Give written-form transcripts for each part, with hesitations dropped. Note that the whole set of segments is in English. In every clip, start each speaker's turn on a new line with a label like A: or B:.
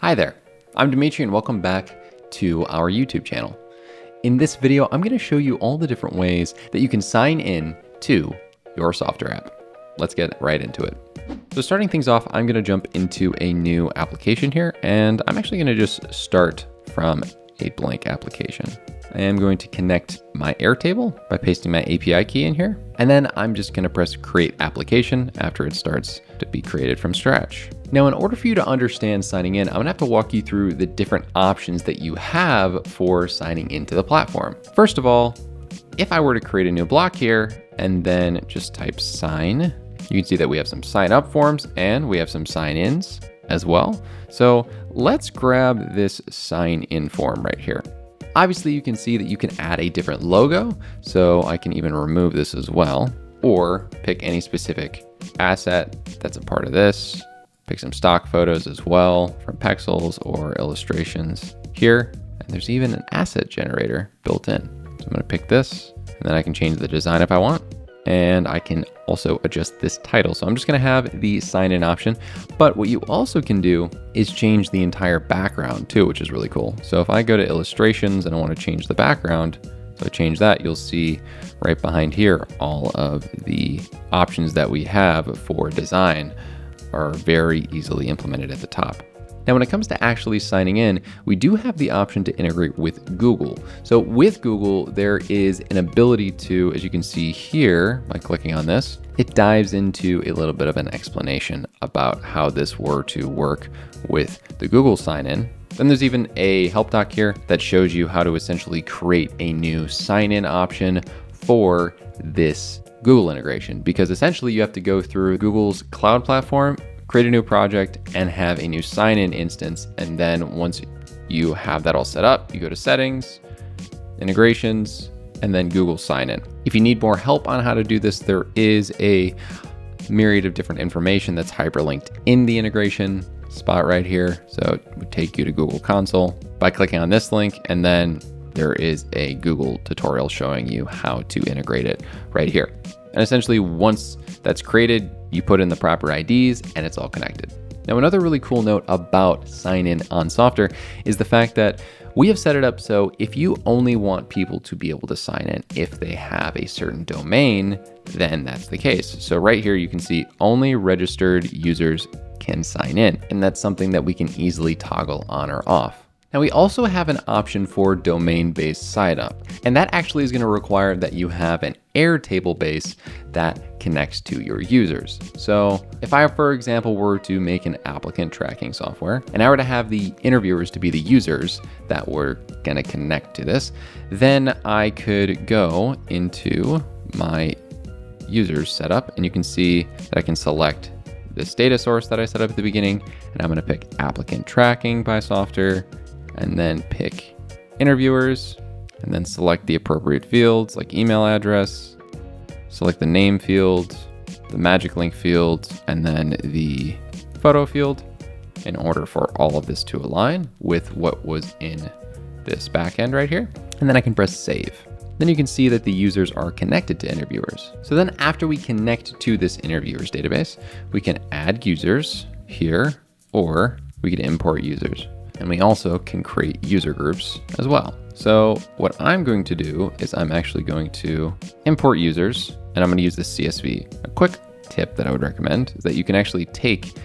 A: Hi there, I'm Demetri and welcome back to our YouTube channel. In this video, I'm going to show you all the different ways that you can sign in to your Softr app. Let's get right into it. So starting things off, I'm going to jump into a new application here, and I'm actually going to just start from a blank application. I am going to connect my Airtable by pasting my API key in here, and then I'm just going to press create application after it starts to be created from scratch. Now, in order for you to understand signing in, I'm gonna have to walk you through the different options that you have for signing into the platform. First of all, if I were to create a new block here and then just type sign, you can see that we have some sign up forms and we have some sign ins as well. So let's grab this sign in form right here. Obviously, you can see that you can add a different logo. So I can even remove this as well, or pick any specific asset that's a part of this. Pick some stock photos as well from Pexels or illustrations here. And there's even an asset generator built in. So I'm gonna pick this and then I can change the design if I want. And I can also adjust this title. So I'm just gonna have the sign in option, but what you also can do is change the entire background too, which is really cool. So if I go to illustrations and I wanna change the background, so I change that, you'll see right behind here, all of the options that we have for design are very easily implemented at the top. Now, when it comes to actually signing in, we do have the option to integrate with Google. So with Google, there is an ability to, as you can see here, by clicking on this, it dives into a little bit of an explanation about how this were to work with the Google sign-in. Then there's even a help doc here that shows you how to essentially create a new sign-in option for this Google integration, because essentially you have to go through Google's cloud platform, create a new project, and have a new sign-in instance. And then once you have that all set up, you go to settings, integrations, and then Google sign-in. If you need more help on how to do this, there is a myriad of different information that's hyperlinked in the integration spot right here. So it would take you to Google Console by clicking on this link, and then there is a Google tutorial showing you how to integrate it right here. And essentially, once that's created, you put in the proper IDs and it's all connected. Now, another really cool note about sign in on Softr is the fact that we have set it up so if you only want people to be able to sign in if they have a certain domain, then that's the case. So right here, you can see only registered users can sign in. And that's something that we can easily toggle on or off. Now, we also have an option for domain-based sign-up, and that actually is going to require that you have an Airtable base that connects to your users. So if I, for example, were to make an applicant tracking software, and I were to have the interviewers to be the users that were going to connect to this, then I could go into my users setup, and you can see that I can select this data source that I set up at the beginning, and I'm going to pick applicant tracking by Softr, and then pick interviewers, and then select the appropriate fields like email address, select the name field, the magic link field, and then the photo field in order for all of this to align with what was in this backend right here. And then I can press save. Then you can see that the users are connected to interviewers. So then after we connect to this interviewers database, we can add users here, or we can import users. And we also can create user groups as well. So what I'm going to do is I'm actually going to import users, and I'm going to use this CSV. A quick tip that I would recommend is that you can actually take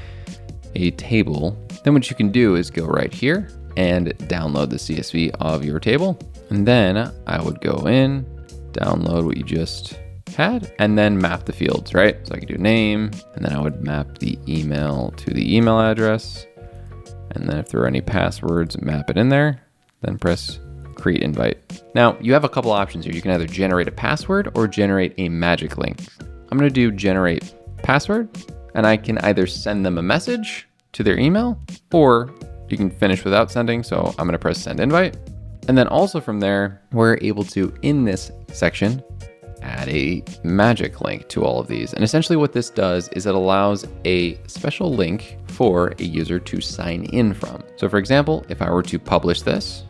A: a table. Then what you can do is go right here and download the CSV of your table. And then I would go in, download what you just had, and then map the fields, right? So I could do name, and then I would map the email to the email address. And then if there are any passwords, map it in there, then press create invite. Now, you have a couple options here. You can either generate a password or generate a magic link. I'm gonna do generate password, and I can either send them a message to their email, or you can finish without sending. So I'm gonna press send invite. And then also from there, we're able to, in this section, add a magic link to all of these. And essentially what this does is it allows a special link for a user to sign in from. So for example, if I were to publish this,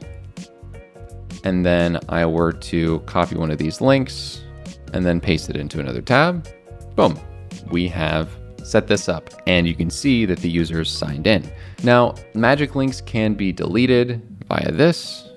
A: and then I were to copy one of these links and then paste it into another tab, boom, we have set this up, and you can see that the user's signed in. Now, magic links can be deleted via this.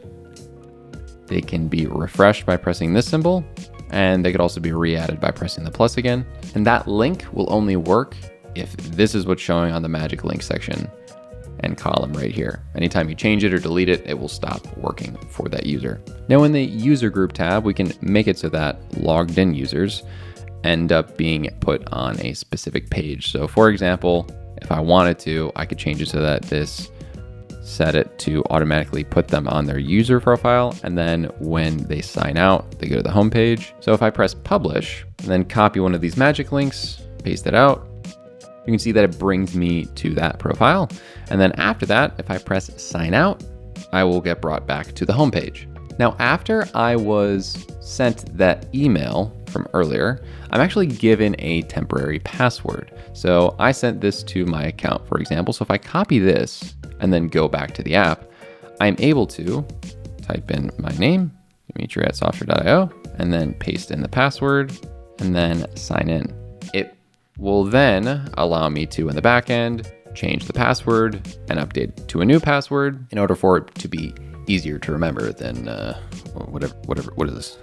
A: They can be refreshed by pressing this symbol, and they could also be re-added by pressing the plus again. And that link will only work if this is what's showing on the magic link section and column right here. Anytime you change it or delete it, it will stop working for that user. Now in the user group tab, we can make it so that logged in users end up being put on a specific page. So for example, if I wanted to, I could change it so that this set it to automatically put them on their user profile. And then when they sign out, they go to the home page. So if I press publish and then copy one of these magic links, paste it out, you can see that it brings me to that profile. And then after that, if I press sign out, I will get brought back to the home page. Now, after I was sent that email from earlier, I'm actually given a temporary password. So I sent this to my account, for example. So if I copy this and then go back to the app, I'm able to type in my name, Demetri at Softr.io, and then paste in the password and then sign in. It will then allow me to, in the back end, change the password and update to a new password in order for it to be easier to remember than what is this?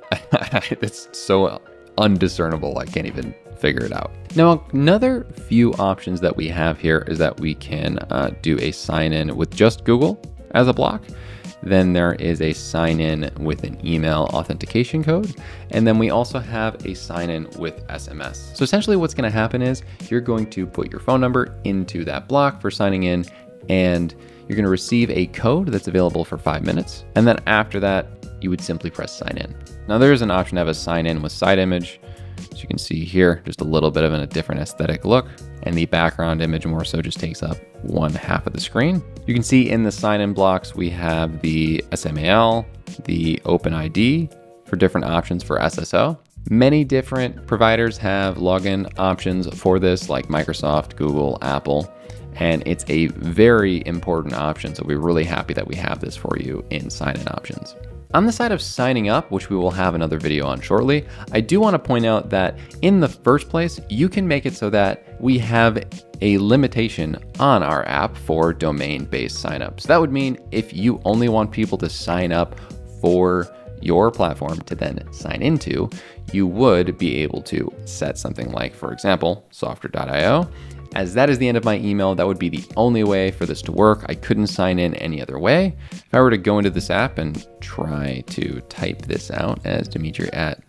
A: It's so undiscernible, I can't even figure it out. Now, another few options that we have here is that we can do a sign in with just Google as a block. Then there is a sign in with an email authentication code. And then we also have a sign in with SMS. So essentially what's going to happen is you're going to put your phone number into that block for signing in, and you're going to receive a code that's available for 5 minutes. And then after that, you would simply press sign in. Now there is an option to have a sign in with side image. As you can see here, just a little bit of a different aesthetic look, and the background image more so just takes up one half of the screen. You can see in the sign-in blocks, we have the SMAL, the OpenID for different options for SSO. Many different providers have login options for this, like Microsoft, Google, Apple, and it's a very important option. So we're really happy that we have this for you in sign-in options. On the side of signing up, which we will have another video on shortly, I do want to point out that in the first place, you can make it so that we have a limitation on our app for domain-based signups. That would mean if you only want people to sign up for your platform to then sign into, you would be able to set something like, for example, Softr.io. As that is the end of my email, that would be the only way for this to work. I couldn't sign in any other way. If I were to go into this app and try to type this out as Demetri at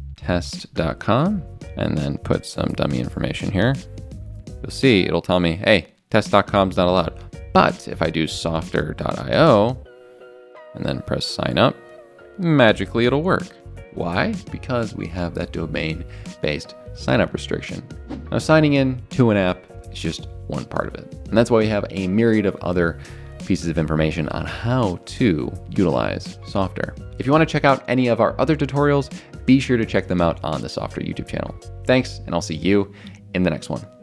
A: test.com and then put some dummy information here, you'll see it'll tell me, hey, test.com is not allowed. But if I do Softr.io and then press sign up, magically it'll work. Why? Because we have that domain-based sign-up restriction. Now, signing in to an app is just one part of it. And that's why we have a myriad of other pieces of information on how to utilize Softr. If you want to check out any of our other tutorials, be sure to check them out on the Softr YouTube channel. Thanks, and I'll see you in the next one.